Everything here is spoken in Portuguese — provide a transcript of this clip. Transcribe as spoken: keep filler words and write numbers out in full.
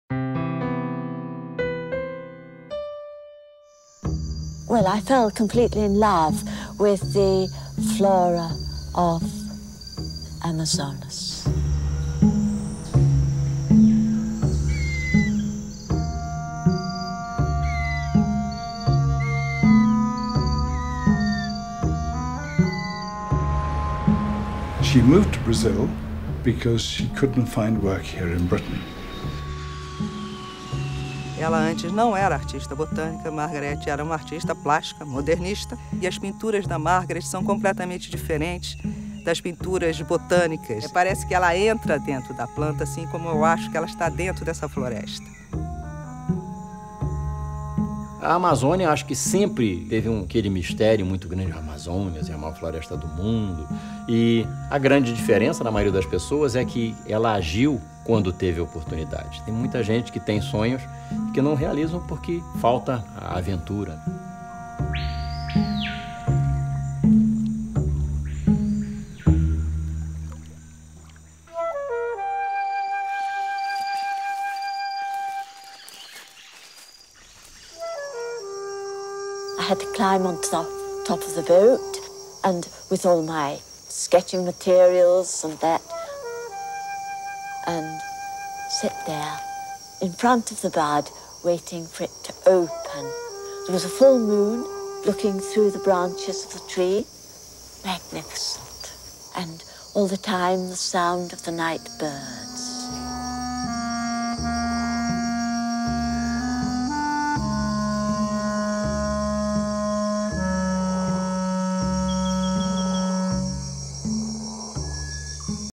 Well, I fell completely in love with the flora of Amazonas. She moved to Brazil because she couldn't find work here in Britain. Ela antes não era artista botânica, Margaret era uma artista plástica, modernista, e as pinturas da Margaret são completamente diferentes das pinturas botânicas. Parece que ela entra dentro da planta, assim como eu acho que ela está dentro dessa floresta. A Amazônia, acho que sempre teve um, aquele mistério muito grande. A Amazônia é a maior floresta do mundo. E a grande diferença, na maioria das pessoas, é que ela agiu quando teve oportunidade. Tem muita gente que tem sonhos que não realizam porque falta a aventura. I had to climb on top, top of the boat, and with all my sketching materials and that, and sit there in front of the bud, waiting for it to open. There was a full moon looking through the branches of the tree. Magnificent. And all the time the sound of the night bird.